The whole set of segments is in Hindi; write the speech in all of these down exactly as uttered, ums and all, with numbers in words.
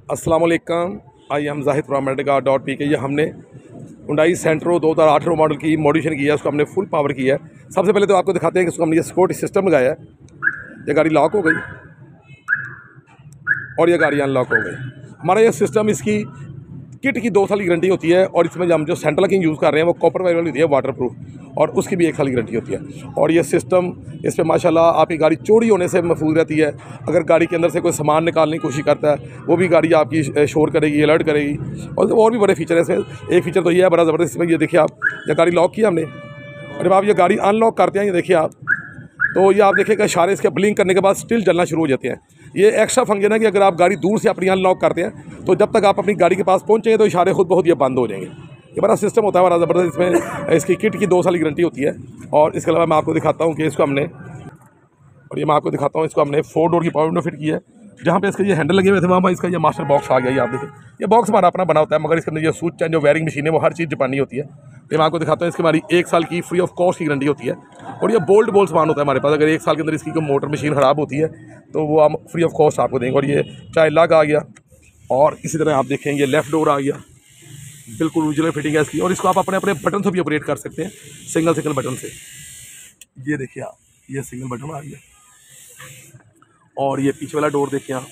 अस्सलाम वालेकुम। I am Zahid from Medica dot P K. ये हमने हुंडई सेंट्रो दो हज़ार अठारह मॉडल की मॉडिफिकेशन की है, उसको हमने फुल पावर किया है। सबसे पहले तो आपको दिखाते हैं कि उसको हमने ये सिक्योरिटी सिस्टम लगाया है। ये गाड़ी लॉक हो गई और ये गाड़ी अनलॉक हो गई। हमारा ये सिस्टम, इसकी किट की दो साल की गारंटी होती है और इसमें हम जो सेंट्रल लॉकिंग यूज़ कर रहे हैं वो कॉपर वाली होती है, वाटर प्रूफ, और उसकी भी एक साल की गारंटी होती है। और ये सिस्टम, इस पर माशाल्लाह आपकी गाड़ी चोरी होने से महफूज रहती है। अगर गाड़ी के अंदर से कोई सामान निकालने की कोशिश करता है वो भी गाड़ी आपकी शोर करेगी, अलर्ट करेगी। और और भी बड़े फीचर है इसमें। एक फीचर तो ये है बड़ा ज़बरदस्त इसमें, ये देखिए आप, ये गाड़ी लॉक की हमने और जब आप ये गाड़ी अनलॉक करते हैं, ये देखिए आप, तो ये आप देखिएगा इशारे इसके ब्लिंक करने के बाद स्टिल जलना शुरू हो जाते हैं। ये एक्स्ट्रा फंक्शन है कि अगर आप गाड़ी दूर से अपनी अनलॉक करते हैं तो जब तक आप अपनी गाड़ी के पास पहुंचेंगे तो इशारे खुद बहुत ये बंद हो जाएंगे। ये बड़ा सिस्टम होता है, बड़ा ज़बरदस्त। इसमें इसकी किट की दो साल की गारंटी होती है। और इसके अलावा मैं आपको दिखाता हूँ कि इसको हमने और ये मैं आपको दिखाता हूँ इसको हमने फोर डोर की पावर विंडो फिट की है। जहाँ पे इसके ये हैंडल लगे हुए थे वहाँ पर इसका ये मास्टर बॉक्स आ गया। ये आप देखिए, ये बॉक्स हमारा अपना बना होता है, मगर इसके अंदर ये स्विच है, जो वायरिंग मशीन है, वो हर चीज़ जापानी होती है। ये मैं आपको दिखाता हूँ, इसकी हमारी एक साल की फ्री ऑफ कॉस्ट की गारंटी होती है। और ये बोल्ट बोल्ट सामान होता है हमारे पास। अगर एक साल के अंदर इसकी कोई मोटर मशीन ख़राब होती है तो वो हम फ्री ऑफ कॉस्ट आपको देंगे। और ये चाहे लग आ गया, और इसी तरह आप देखेंगे लेफ़्ट डोर आ गया, बिल्कुल ओरिजिनल फिटिंग है इसकी। और इसको आप अपने अपने बटन से भी ऑपरेट कर सकते हैं, सिंगल सिंगल बटन से। ये देखिए आप, ये सिंगल बटन आ गया। और ये पीछे वाला डोर देखिए आप,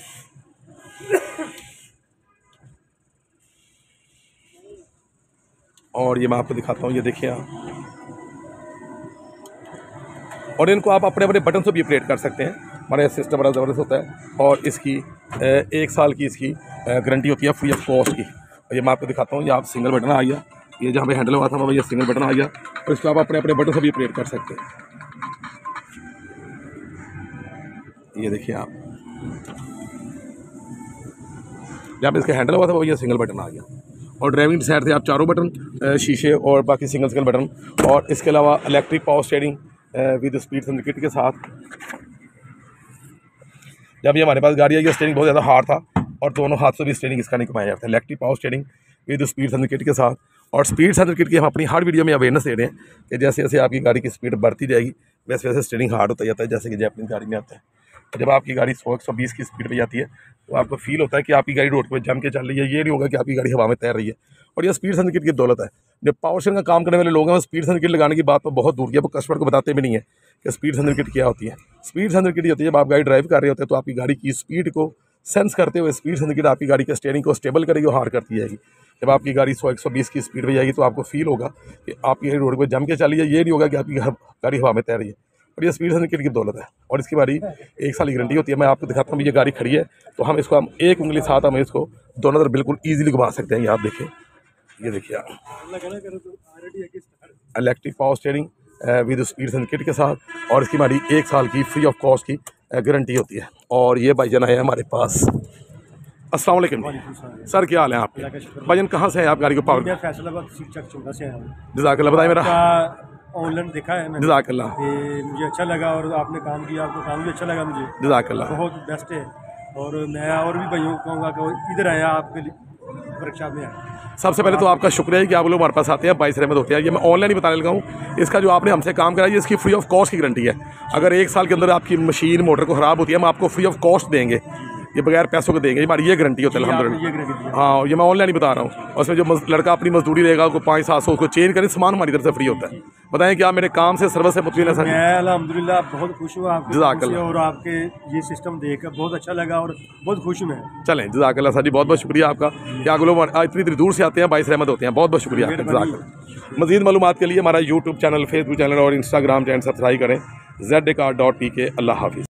और ये मैं आपको दिखाता हूँ, ये देखिए आप। और इनको आप अपने अपने बटन से भी ऑपरेट कर सकते हैं। हमारा ये सिस्टम बड़ा ज़बरदस्त होता है। और इसकी एक साल की इसकी गारंटी होती है फ्री ऑफ कॉस्ट की। ये मैं आपको दिखाता हूँ, ये आप सिंगल बटन आ गया, ये जहाँ पे हैंडल हुआ था वहाँ ये सिंगल बटन आ गया। और इसको आप अपने अपने बटन से भी ऑपरेट कर सकते हैं। ये देखिए आप, जहाँ पे इसका हैंडल हुआ था वो ये सिंगल बटन आ गया। और ड्राइविंग साइड से आप चारों बटन शीशे और बाकी सिंगल सिंगल बटन। और इसके अलावा electric power steering with speed sensor kit के साथ। जब ये हमारे पास गाड़ी आई, ये स्टीयरिंग बहुत ज़्यादा हार्ड था और दोनों हाथ से भी स्टीयरिंग इसका नहीं घुमाया जाता है। Electric power steering with speed sensor kit के साथ। और स्पीड सेंसर किट की हम अपनी हर वीडियो में अवेयरनेस दे रहे हैं कि जैसे जैसे आपकी गाड़ी की स्पीड बढ़ती जाएगी वैसे वैसे स्टीयरिंग हार्ड होता जाता है, जैसे कि जब अपनी गाड़ी में आता है। जब आपकी गाड़ी सौ एक सौ बीस की स्पीड पे जाती है तो आपको फील होता है कि आपकी गाड़ी रोड पे जम के चल रही है। ये नहीं होगा कि आपकी गाड़ी हवा में तैर रही है। और ये स्पीड सेंसर किट की दौलत है। जो पावर स्टीयरिंग का काम करने वाले लोग हैं वो स्पीड सेंसर किट लगाने की बात तो बहुत दूर की है, वो कस्टमर को बताते भी नहीं है कि स्पीड सेंसर किट क्या होती है। स्पीड सेंसर किट होती है जब आप गाड़ी ड्राइव कर रहे होते हैं तो आपकी गाड़ी की स्पीड को सेंस करते हुए स्पीड सेंसर किट आपकी गाड़ी के स्टीयरिंग को स्टेबल करेगी और हार्ड करती जाएगी। जब आपकी गाड़ी सौ एक सौ बीस की स्पीड पर जाएगी तो आपको फील होगा कि आपकी गाड़ी रोड पर जम के चली है। ये नहीं होगा कि आपकी गाड़ी हवा में तैर रही है। और ये स्पीड सेंसर किट की दौलत है। और इसकी हमारी एक साल की गारंटी होती है। मैं आपको दिखाता हूँ, ये गाड़ी खड़ी है तो हम इसको हम एक उंगली साथ हम इसको दोनों तरफ बिल्कुल ईजिली घुमा सकते हैं। ये आप देखिए, ये देखिए आप, electric power steering with speed sensor kit के साथ। और इसकी हमारी एक साल की फ्री ऑफ कॉस्ट की गारंटी होती है। और ये भाईजान है हमारे पास। अस्सलाम वालेकुम सर, क्या हाल है आपके? भाईजान कहाँ से है आप? गाड़ी को पावर जज़ाकल्लाह, बताएं। मेरा ऑनलाइन देखा है मैंने, जज़ाकल्लाह, मुझे अच्छा लगा और आपने काम किया, आपको काम भी अच्छा लगा मुझे, जज़ाकल्लाह, बहुत बेस्ट है। और मैं और भी भाइयों को कहूँगा कि इधर आया, आपके लिए वर्कशॉप में आया। सबसे पहले तो आपका शुक्रिया है कि आप लोग हमारे पास आते हैं, बाईस रहमत होते हैं। ये मैं ऑनलाइन ही बताने लगा हूँ। इसका जो आपने हमसे काम कराया, इसकी फ्री ऑफ कॉस्ट की गारंटी है। अगर एक साल के अंदर आपकी मशीन मोटर को ख़राब होती है, हम आपको फ्री ऑफ कॉस्ट देंगे, ये बगैर पैसों के देंगे। हमारी ये गारंटी होती है अल्हम्दुलिल्लाह। हाँ, ये मैं ऑनलाइन ही बता रहा हूँ। और उसमें जो लड़का अपनी मजदूरी देगा उसको पाँच सात सौ उसको चेंज करें, सामान हमारी तरफ से फ्री होता है। बताएं क्या मेरे काम से सर्विस से मुतमिन है सर? मैं अल्हम्दुलिल्लाह बहुत खुश हूँ आपके, जज़ाकल्लाह, और आपके ये सिस्टम देखकर बहुत अच्छा लगा और बहुत खुश हूँ मैं। चलें, जज़ाकल्लाह सर जी, बहुत बहुत शुक्रिया आपका कि आप लोग इतनी इतनी दूर से आते हैं, बाईस रहमत होते हैं। बहुत बहुत शुक्रिया आपका, जज़ाकल्लाह। मज़ीद मालूमात के लिए हमारा यूट्यूब चैनल, फेसबुक चैनल और इंस्टाग्राम चैनल सब्सक्राइब करें। Z car dot P K. अल्लाह हाफिज़।